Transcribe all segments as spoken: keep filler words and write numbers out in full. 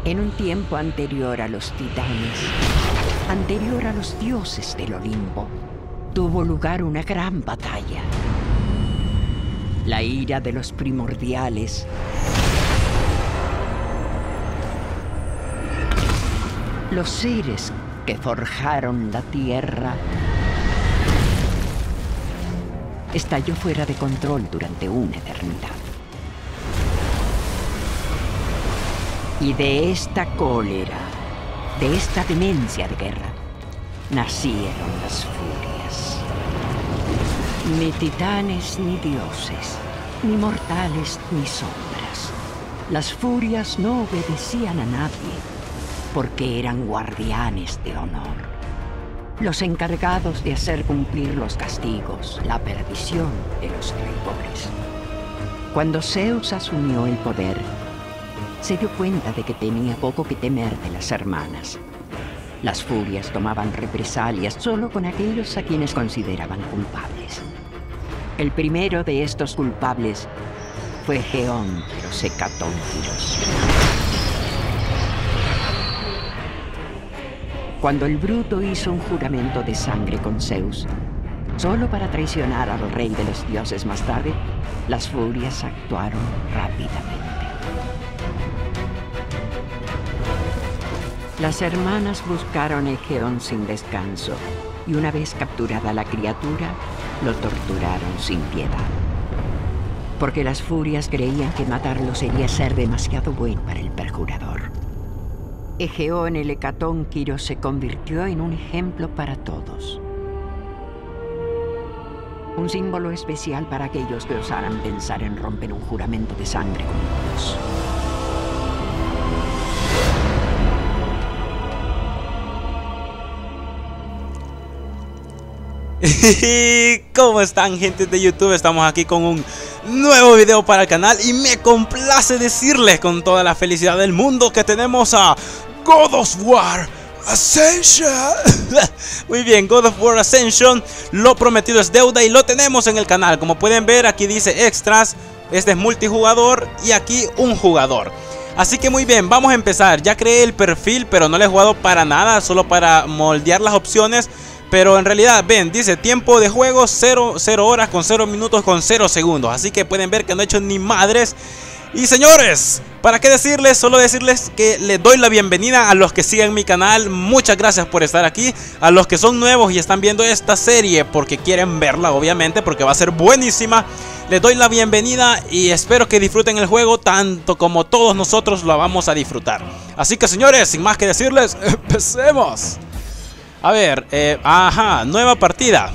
En un tiempo anterior a los titanes, anterior a los dioses del Olimpo, tuvo lugar una gran batalla. La ira de los primordiales los seres que forjaron la tierra estalló fuera de control durante una eternidad. Y de esta cólera, de esta demencia de guerra, nacieron las furias. Ni titanes ni dioses, ni mortales ni sombras. Las furias no obedecían a nadie, porque eran guardianes de honor. Los encargados de hacer cumplir los castigos, la perdición de los traidores. Cuando Zeus asumió el poder, se dio cuenta de que tenía poco que temer de las hermanas. Las furias tomaban represalias solo con aquellos a quienes consideraban culpables. El primero de estos culpables fue Geón de los Hecatónquiros. Cuando el bruto hizo un juramento de sangre con Zeus, solo para traicionar al rey de los dioses más tarde, las furias actuaron rápidamente. Las hermanas buscaron a Geón sin descanso, y una vez capturada la criatura, lo torturaron sin piedad. Porque las furias creían que matarlo sería ser demasiado bueno para el perjurador. Geón el Hecatónquiro se convirtió en un ejemplo para todos. Un símbolo especial para aquellos que osaran pensar en romper un juramento de sangre con Dios. ¿Cómo están, gente de YouTube? Estamos aquí con un nuevo video para el canal y me complace decirles con toda la felicidad del mundo que tenemos a God of War Ascension. Muy bien, God of War Ascension, lo prometido es deuda y lo tenemos en el canal. Como pueden ver, aquí dice extras, este es multijugador y aquí un jugador. Así que muy bien, vamos a empezar. Ya creé el perfil, pero no lo he jugado para nada, solo para moldear las opciones. Pero en realidad, ven, dice tiempo de juego cero horas con cero minutos con cero segundos. Así que pueden ver que no he hecho ni madres. Y señores, ¿para qué decirles? Solo decirles que les doy la bienvenida a los que siguen mi canal. Muchas gracias por estar aquí. A los que son nuevos y están viendo esta serie porque quieren verla, obviamente, porque va a ser buenísima, les doy la bienvenida y espero que disfruten el juego tanto como todos nosotros lo vamos a disfrutar. Así que señores, sin más que decirles, empecemos. A ver, eh, ajá, nueva partida.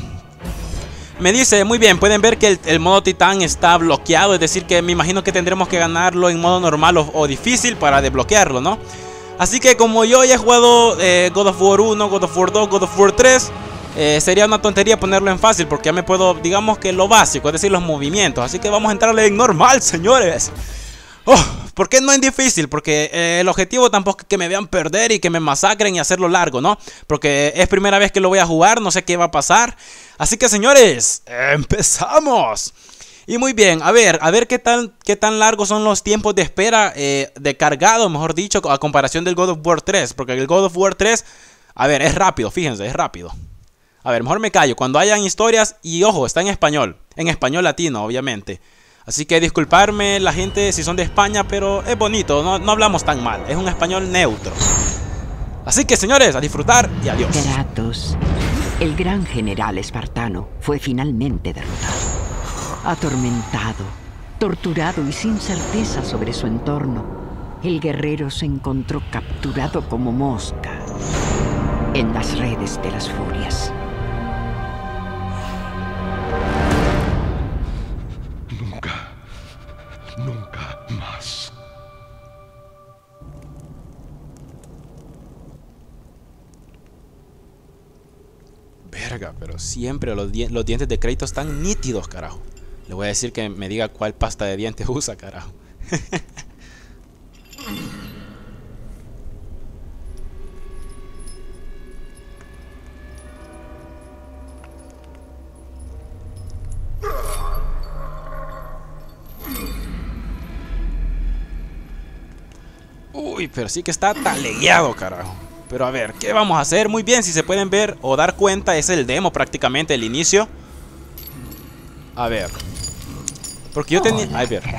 Me dice, muy bien, pueden ver que el, el modo titán está bloqueado. Es decir que me imagino que tendremos que ganarlo en modo normal o, o difícil para desbloquearlo, ¿no? Así que como yo ya he jugado eh, God of War uno, God of War dos, God of War tres, eh, sería una tontería ponerlo en fácil, porque ya me puedo, digamos que lo básico, es decir, los movimientos. Así que vamos a entrarle en normal, señores. Oh, ¿por qué no en difícil? Porque eh, el objetivo tampoco es que me vean perder y que me masacren y hacerlo largo, ¿no? Porque es primera vez que lo voy a jugar, no sé qué va a pasar. Así que señores, empezamos. Y muy bien, a ver, a ver qué tan, qué tan largos son los tiempos de espera, eh, de cargado, mejor dicho, a comparación del God of War tres. Porque el God of War tres, a ver, es rápido, fíjense, es rápido. A ver, mejor me callo, cuando hayan historias, y ojo, está en español, en español latino, obviamente. Así que disculparme la gente si son de España, pero es bonito, no, no hablamos tan mal, es un español neutro. Así que señores, a disfrutar y adiós. Kratos, el gran general espartano, fue finalmente derrotado. Atormentado, torturado y sin certeza sobre su entorno, el guerrero se encontró capturado como mosca en las redes de las furias. Nunca más. Verga, pero siempre los, di los dientes de Kratos están nítidos, carajo. Le voy a decir que me diga cuál pasta de dientes usa, carajo. Uy, pero sí que está talegueado, carajo. Pero a ver, ¿qué vamos a hacer? Muy bien, si se pueden ver o dar cuenta, es el demo prácticamente, el inicio. A ver. Porque yo tenía... A ver.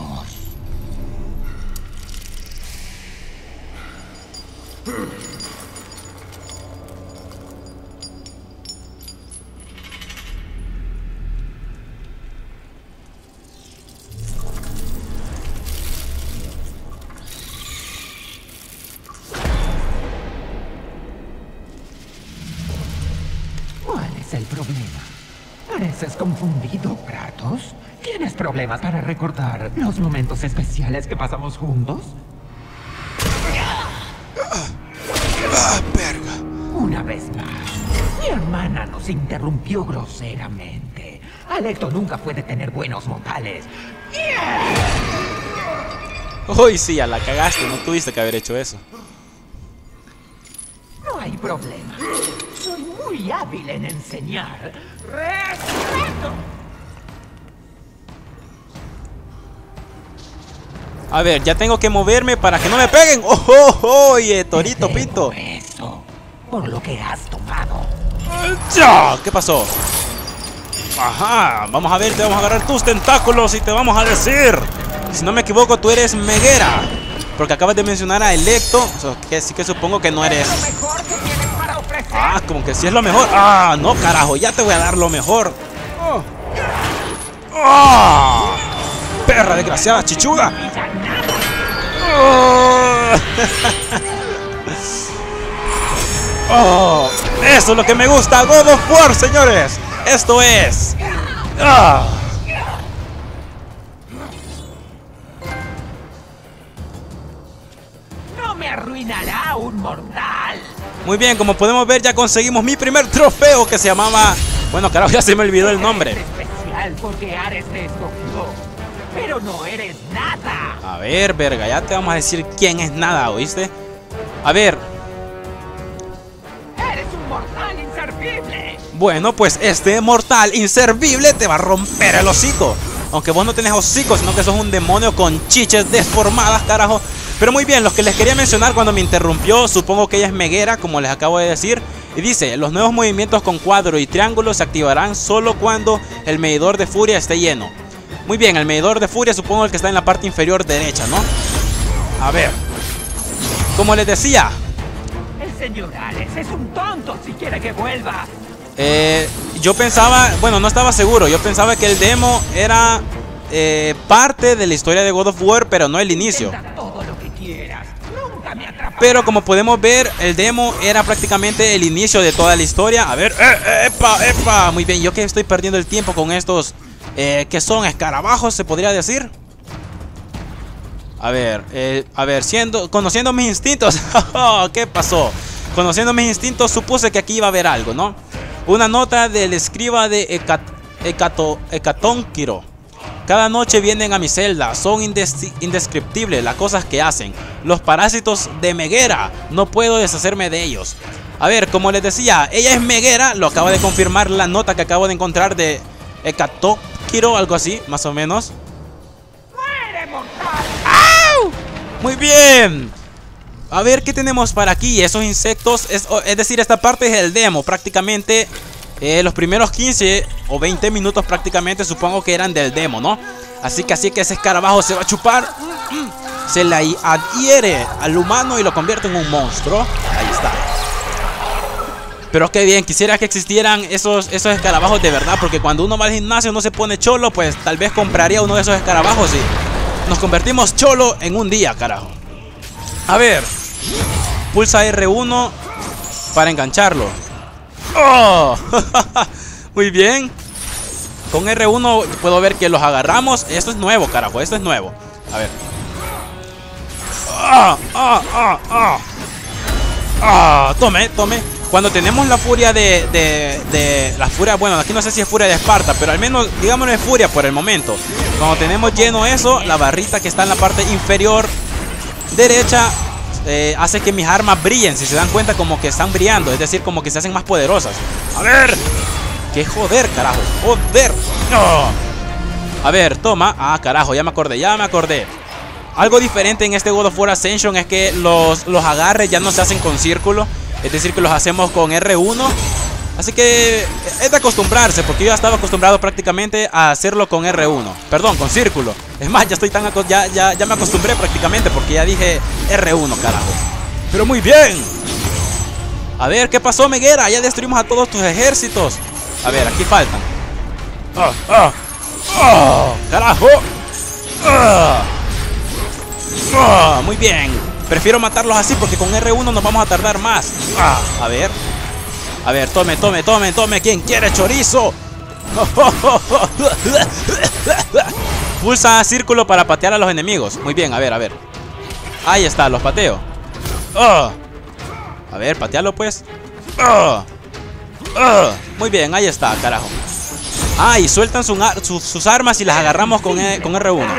¿Cuál es el problema? ¿Pareces confundido, Kratos? ¿Tienes problemas para recordar los momentos especiales que pasamos juntos? Ah, verga. Una vez más, mi hermana nos interrumpió groseramente. Alecto nunca puede tener buenos modales. Uy, sí, ya la cagaste, no tuviste que haber hecho eso. No hay problema. Soy muy hábil en enseñar. ¡Respeto! A ver, ya tengo que moverme para que no me peguen. ¡Oh, oh, oh! Oye, Torito Te Pinto. debo eso, por lo que has tomado. ¡Ya! ¿Qué pasó? Ajá, vamos a ver, te vamos a agarrar tus tentáculos y te vamos a decir. Si no me equivoco, tú eres Meguera. Porque acabas de mencionar a Electo. O sea, que sí que supongo que no eres. ¿Lo mejor que tienes para ofrecer? Ah, como que sí es lo mejor. Ah, no, carajo, ya te voy a dar lo mejor. Oh. ¡Oh! Perra desgraciada, chichuda. Oh. Oh, eso es lo que me gusta, God of War, señores. Esto es. Ah. No me arruinará un mortal. Muy bien, como podemos ver, ya conseguimos mi primer trofeo que se llamaba. Bueno, carajo, ya se me olvidó el nombre. Eres especial porque Ares te escogió, pero no eres nada. A ver, verga, ya te vamos a decir quién es nada, ¿oíste? A ver. Eres un mortal inservible. Bueno, pues este mortal inservible te va a romper el hocico. Aunque vos no tenés hocico, sino que sos un demonio con chiches deformadas, carajo. Pero muy bien, los que les quería mencionar cuando me interrumpió, supongo que ella es Meguera, como les acabo de decir. Y dice, los nuevos movimientos con cuadro y triángulo se activarán solo cuando el medidor de furia esté lleno. Muy bien, el medidor de furia supongo el que está en la parte inferior derecha, ¿no? A ver. Como les decía. El señor Ares es un tonto si quiere que vuelva. Eh, yo pensaba, bueno, no estaba seguro. Yo pensaba que el demo era eh, parte de la historia de God of War, pero no el inicio. Intenta todo lo que quieras. Nunca me atraparás. Pero como podemos ver, el demo era prácticamente el inicio de toda la historia. A ver, eh, eh, epa, epa. Muy bien, yo que estoy perdiendo el tiempo con estos eh, que son escarabajos, se podría decir. A ver, eh, a ver, siendo, conociendo mis instintos. ¿Qué pasó? Conociendo mis instintos, supuse que aquí iba a haber algo, ¿no? Una nota del escriba de Hecat, Hecato, Hecatónquiro. Cada noche vienen a mi celda, son indes, indescriptibles las cosas que hacen. Los parásitos de Meguera, no puedo deshacerme de ellos. A ver, como les decía, ella es Meguera, lo acaba de confirmar la nota que acabo de encontrar de Hecatónquiro, algo así, más o menos. ¡Muere, mortal! ¡Au! Muy bien. A ver, ¿qué tenemos para aquí? Esos insectos, es, es decir, esta parte es el demo. Prácticamente eh, los primeros quince o veinte minutos prácticamente supongo que eran del demo, ¿no? Así que así que ese escarabajo se va a chupar. Se le adhiere al humano y lo convierte en un monstruo. Ahí está. Pero qué bien, quisiera que existieran esos, esos escarabajos de verdad. Porque cuando uno va al gimnasio no se pone cholo, pues tal vez compraría uno de esos escarabajos y nos convertimos cholo en un día, carajo. A ver, pulsa R uno para engancharlo. ¡Oh! Muy bien. Con R uno puedo ver que los agarramos. Esto es nuevo, carajo, esto es nuevo. A ver. ¡Ah! ¡Ah! ¡Ah! ¡Ah! ¡Ah! Tome, tome. Cuando tenemos la furia de, de, de... La furia, bueno, aquí no sé si es furia de Esparta, pero al menos, digámoslo, es furia por el momento. Cuando tenemos lleno eso, la barrita que está en la parte inferior derecha eh, hace que mis armas brillen. Si se dan cuenta, como que están brillando, es decir, como que se hacen más poderosas. A ver, que joder, carajo, joder. Oh. A ver, toma. Ah, carajo, ya me acordé, ya me acordé. algo diferente en este God of War Ascension es que los, los agarres ya no se hacen con círculo. Es decir, que los hacemos con R uno. Así que es de acostumbrarse, porque yo ya estaba acostumbrado prácticamente a hacerlo con R uno. Perdón, con círculo. Es más, ya estoy tan ya, ya, ya me acostumbré prácticamente, porque ya dije R uno, carajo. Pero muy bien. A ver, ¿qué pasó, Meguera? Ya destruimos a todos tus ejércitos. A ver, aquí faltan. ¡Ah! ¡Ah! ¡Ah! ¡Carajo! ¡Ah! ¡Ah! Muy bien. Prefiero matarlos así porque con R uno nos vamos a tardar más. ¡Ah! A ver. A ver, tome, tome, tome, tome. ¿Quién quiere chorizo? Pulsa círculo para patear a los enemigos. Muy bien, a ver, a ver. Ahí está, los pateo. ¡Ah! A ver, patealo pues. ¡Ah! ¡Ah! Muy bien, ahí está, carajo. Ah, y sueltan su, su, sus armas y las agarramos con, e, con R uno.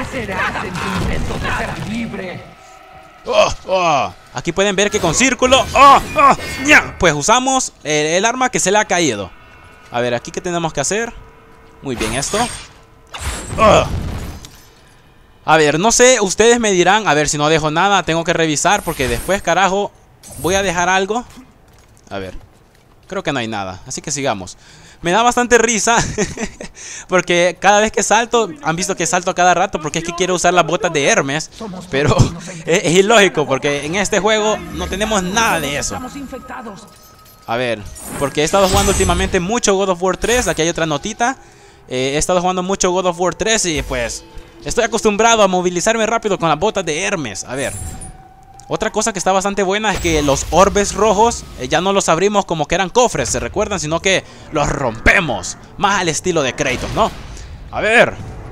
Oh, oh. Aquí pueden ver que con círculo oh, oh, pues usamos el, el arma que se le ha caído. A ver, aquí qué tenemos que hacer. Muy bien, esto. Oh. A ver, no sé, ustedes me dirán. A ver, si no dejo nada, tengo que revisar, porque después, carajo, voy a dejar algo. A ver, creo que no hay nada, así que sigamos. Me da bastante risa porque cada vez que salto, han visto que salto a cada rato porque es que quiero usar las botas de Hermes. Pero es, es ilógico porque en este juego no tenemos nada de eso. A ver, porque he estado jugando últimamente mucho God of War tres. Aquí hay otra notita. eh, He estado jugando mucho God of War tres y pues estoy acostumbrado a movilizarme rápido con las botas de Hermes. A ver, otra cosa que está bastante buena es que los orbes rojos eh, ya no los abrimos como que eran cofres, ¿se recuerdan? Sino que los rompemos, más al estilo de Kratos, ¿no? A ver.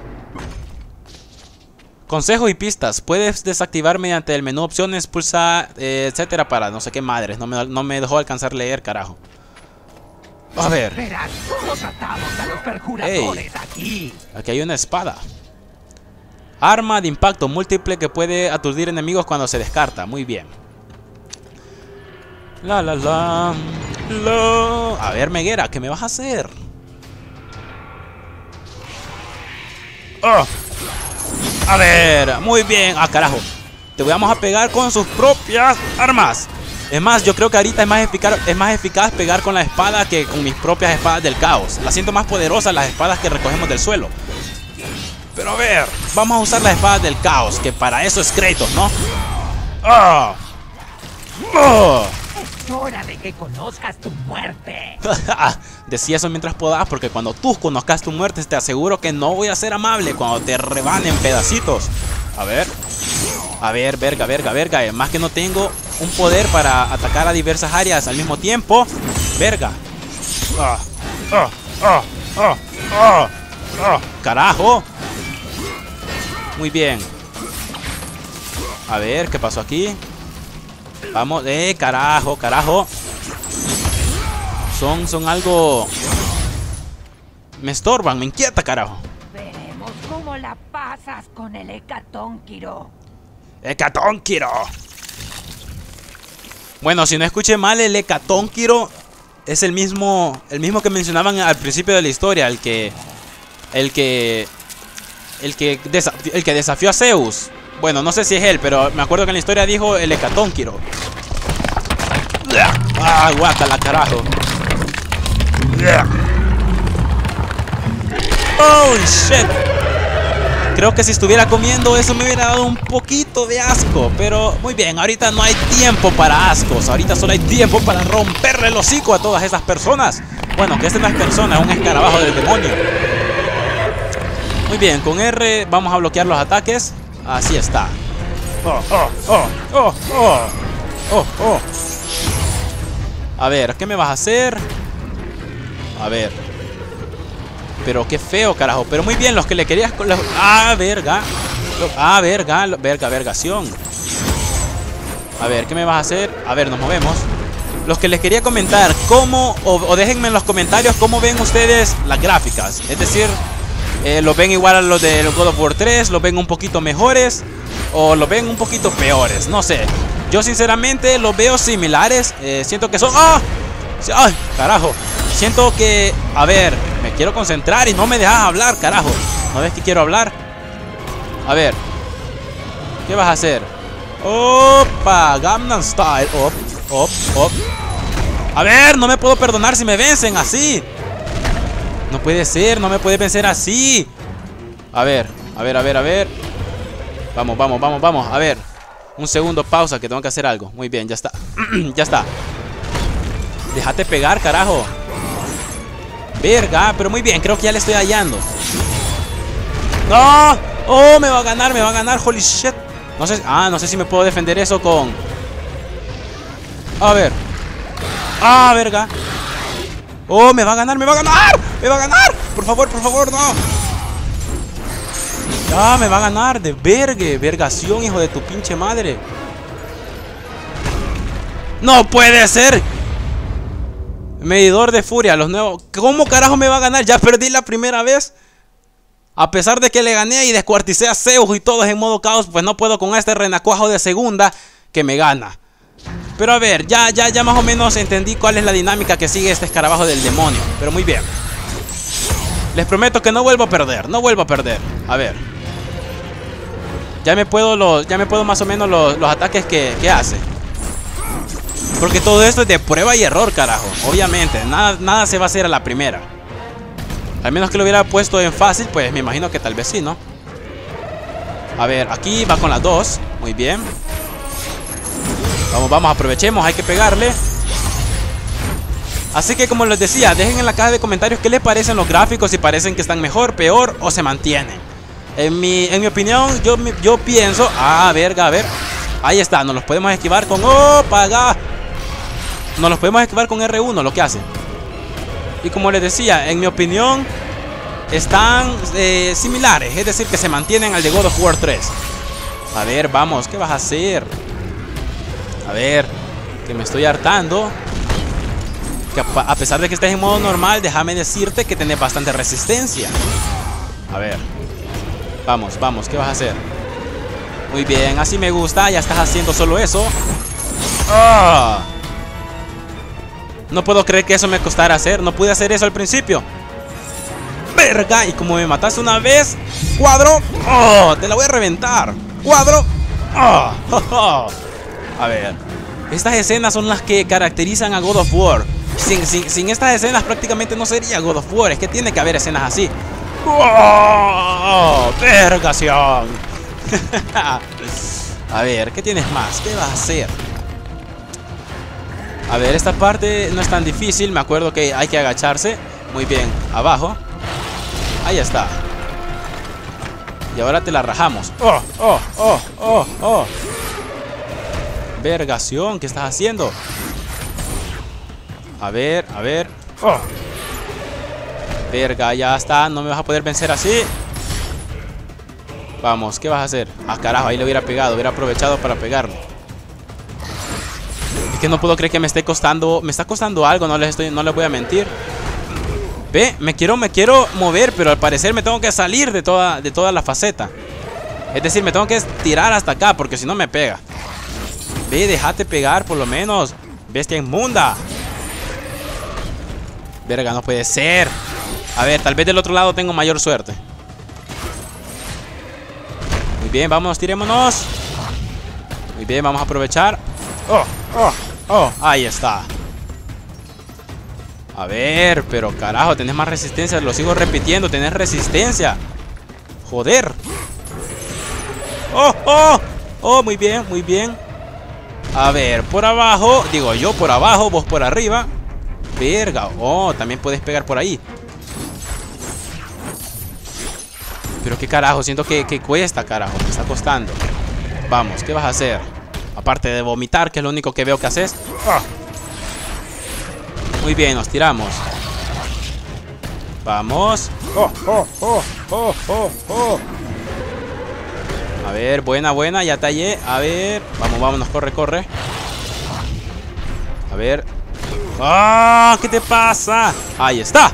Consejos y pistas. Puedes desactivar mediante el menú opciones, pulsa, eh, etcétera, para no sé qué madres. No me, no me dejó alcanzar a leer, carajo. A ver. Hey, aquí hay una espada. Arma de impacto múltiple que puede aturdir enemigos cuando se descarta. Muy bien. La la la, la. A ver, Meguera, ¿qué me vas a hacer? Oh. A ver, muy bien. Ah, carajo. Te vamos a pegar con sus propias armas. Es más, yo creo que ahorita es más eficaz, es más eficaz pegar con la espada que con mis propias espadas del caos. Las siento más poderosas las espadas que recogemos del suelo. Pero a ver, vamos a usar las espadas del caos, que para eso es Kratos, ¿no? ¡Oh! ¡Oh! Es hora de que conozcas tu muerte. Decía eso mientras podás, porque cuando tú conozcas tu muerte, te aseguro que no voy a ser amable cuando te rebanen pedacitos. A ver. A ver, verga, verga, verga. Además que no tengo un poder para atacar a diversas áreas al mismo tiempo. Verga. ¡Oh! ¡Oh! ¡Oh! ¡Oh! ¡Oh! ¡Oh! ¡Carajo! Muy bien. A ver, ¿qué pasó aquí? Vamos, eh, carajo, carajo. Son, son algo... Me estorban, me inquieta, carajo. Veremos cómo la pasas con el Hecatónquiro. ¡Hecatónquiro! Bueno, si no escuché mal, el Hecatónquiro es el mismo, el mismo que mencionaban al principio de la historia, el que... El que... El que, desafió, el que desafió a Zeus. Bueno, no sé si es él, pero me acuerdo que en la historia dijo el Hecatónquiro. Ah, guácala, carajo. Oh, shit. Creo que si estuviera comiendo eso me hubiera dado un poquito de asco. Pero muy bien, ahorita no hay tiempo para ascos. Ahorita solo hay tiempo para romperle el hocico a todas esas personas. Bueno, que este no es persona, es un escarabajo del demonio. Muy bien, con R vamos a bloquear los ataques. Así está. Oh, oh, oh, oh, oh, oh, oh. A ver, ¿qué me vas a hacer? A ver. Pero qué feo, carajo. Pero muy bien, los que le querías... Los... Ah, verga. Ah, verga, verga, vergación. A ver, ¿qué me vas a hacer? A ver, nos movemos. Los que les quería comentar, ¿cómo? O, o déjenme en los comentarios cómo ven ustedes las gráficas. Es decir... Eh, ¿Los ven igual a los de God of War tres? ¿Los ven un poquito mejores? ¿O los ven un poquito peores? No sé. Yo sinceramente los veo similares. eh, Siento que son... ¡Ah! ¡Ay, carajo! Siento que... A ver, me quiero concentrar y no me dejas hablar, carajo. ¿No ves que quiero hablar? A ver. ¿Qué vas a hacer? Opa, Gangnam Style. Op, op, op. A ver, no me puedo perdonar si me vencen así. No puede ser, no me puede vencer así. A ver, a ver, a ver, a ver. Vamos, vamos, vamos, vamos. A ver, un segundo, pausa, que tengo que hacer algo. Muy bien, ya está. Ya está. Déjate pegar, carajo. Verga, pero muy bien, creo que ya le estoy hallando. ¡No! ¡Oh, me va a ganar, me va a ganar! ¡Holy shit! No sé, ah, no sé si me puedo defender eso con... A ver. ¡Ah, verga! ¡Oh, me va a ganar, me va a ganar! ¡Me va a ganar! Por favor, por favor, no. ¡Ah, me va a ganar! De vergue, vergación, hijo de tu pinche madre. ¡No puede ser! Medidor de furia, los nuevos. ¿Cómo carajo me va a ganar? Ya perdí la primera vez. A pesar de que le gané y descuarticé a Zeus y todos en modo caos, pues no puedo con este renacuajo de segunda que me gana. Pero a ver, ya, ya, ya más o menos entendí cuál es la dinámica que sigue este escarabajo del demonio. Pero muy bien. Les prometo que no vuelvo a perder, no vuelvo a perder. A ver. Ya me puedo los, ya me puedo más o menos los, los ataques que, que hace. Porque todo esto es de prueba y error, carajo. Obviamente, nada, nada se va a hacer a la primera. Al menos que lo hubiera puesto en fácil, pues me imagino que tal vez sí, ¿no? A ver, aquí va con las dos. Muy bien. Vamos, vamos, aprovechemos, hay que pegarle. Así que como les decía, dejen en la caja de comentarios qué les parecen los gráficos. Si parecen que están mejor, peor o se mantienen. En mi, en mi opinión, yo, yo pienso... Ah, verga, a ver. Ahí está, nos los podemos esquivar con... ¡Oh, paga! Nos los podemos esquivar con R uno, lo que hace. Y como les decía, en mi opinión, están eh, similares. Es decir, que se mantienen al de God of War tres. A ver, vamos, ¿qué vas a hacer? A ver, que me estoy hartando. Que a pesar de que estés en modo normal, déjame decirte que tenés bastante resistencia. A ver. Vamos, vamos, ¿qué vas a hacer? Muy bien, así me gusta. Ya estás haciendo solo eso. ¡Ah! No puedo creer que eso me costara hacer. No pude hacer eso al principio. ¡Verga! Y como me mataste una vez, cuadro. ¡Oh! Te la voy a reventar. Cuadro. ¡Oh! ¡Oh! ¡Oh! A ver. Estas escenas son las que caracterizan a God of War. Sin, sin, sin estas escenas prácticamente no sería God of War. Es que tiene que haber escenas así. ¡Oh! ¡Vergación! A ver, ¿qué tienes más? ¿Qué vas a hacer? A ver, esta parte no es tan difícil. Me acuerdo que hay que agacharse. Muy bien, abajo. Ahí está. Y ahora te la rajamos. ¡Oh! ¡Oh! ¡Oh! ¡Oh! ¡Oh! Vergación, ¿qué estás haciendo? A ver, a ver. ¡Oh! Verga, ya está. No me vas a poder vencer así. Vamos, ¿qué vas a hacer? Ah, carajo, ahí le hubiera pegado. Hubiera aprovechado para pegarle. Es que no puedo creer que me esté costando. Me está costando algo, no les estoy, no les voy a mentir. Ve, me quiero, me quiero mover, pero al parecer me tengo que salir de toda, de toda la faceta. Es decir, me tengo que tirar hasta acá, porque si no me pega. Ve, déjate pegar por lo menos. Bestia inmunda. Verga, no puede ser. A ver, tal vez del otro lado tengo mayor suerte. Muy bien, vamos, tirémonos. Muy bien, vamos a aprovechar. Oh, oh, oh, ahí está. A ver, pero carajo, tenés más resistencia. Lo sigo repitiendo, tenés resistencia. Joder. Oh, oh, oh, muy bien, muy bien. A ver, por abajo. Digo yo por abajo, vos por arriba. Verga, oh, también puedes pegar por ahí. Pero qué carajo, siento que, que cuesta, carajo, me está costando. Vamos, ¿qué vas a hacer? Aparte de vomitar, que es lo único que veo que haces. ¡Ah! Muy bien, nos tiramos. Vamos. ¡Oh, oh, oh, oh, oh, oh! A ver, buena, buena, ya tallé. A ver, vamos, vámonos, corre, corre. A ver. ¡Ah! ¿Qué te pasa? Ahí está.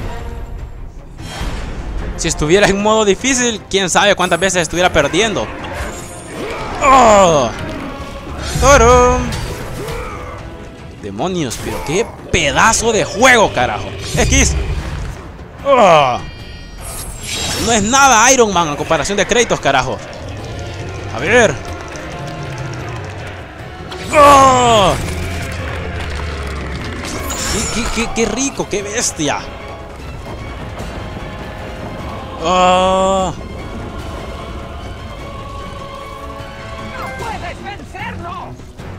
Si estuviera en modo difícil, quién sabe cuántas veces estuviera perdiendo. ¡Oh! ¡Tarum! Demonios, pero qué pedazo de juego, carajo. X. ¡Oh! No es nada Iron Man en comparación de Kratos, carajo. A ver. ¡Oh! ¡Qué, qué, qué, qué rico! ¡Qué bestia! ¡Oh! ¡No puedes vencernos!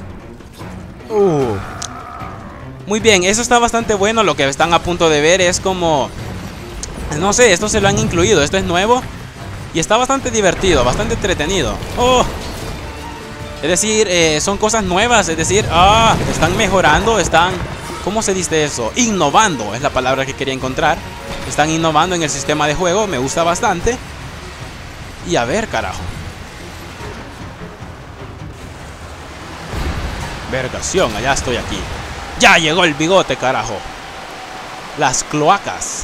Uh. Muy bien, eso está bastante bueno. Lo que están a punto de ver es como... No sé, esto se lo han incluido. Esto es nuevo. Y está bastante divertido, bastante entretenido. ¡Oh! Es decir, eh, son cosas nuevas. Es decir, ah, están mejorando, están... ¿Cómo se dice eso? Innovando, es la palabra que quería encontrar. Están innovando en el sistema de juego, me gusta bastante. Y a ver, carajo. Vergación, allá estoy aquí. Ya llegó el bigote, carajo. Las cloacas.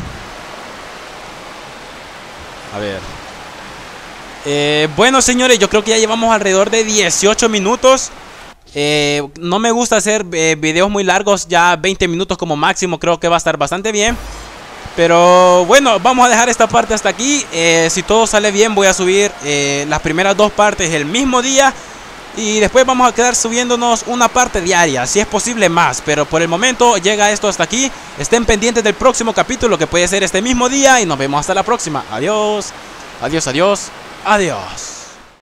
A ver. Eh, bueno, señores, yo creo que ya llevamos alrededor de dieciocho minutos. Eh, no me gusta hacer eh, videos muy largos, ya veinte minutos como máximo, creo que va a estar bastante bien. Pero bueno, vamos a dejar esta parte hasta aquí. eh, Si todo sale bien voy a subir eh, las primeras dos partes el mismo día. Y después vamos a quedar subiéndonos una parte diaria, si es posible más. Pero por el momento llega esto hasta aquí. Estén pendientes del próximo capítulo, que puede ser este mismo día. Y nos vemos hasta la próxima. Adiós, adiós, adiós, adiós.